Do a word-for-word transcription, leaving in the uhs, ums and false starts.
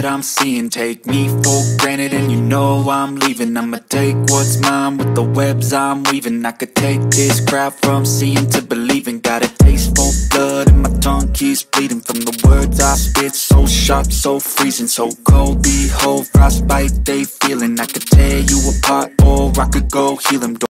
that I'm seeing. Take me for granted and you know I'm leaving. I'ma take what's mine with the webs I'm weaving. I could take this crowd from seeing to believing. Got a taste for blood and my tongue keeps bleeding from the words I spit. So sharp, so freezing, so cold. Behold, frostbite they feeling. I could tear you apart or I could go heal them.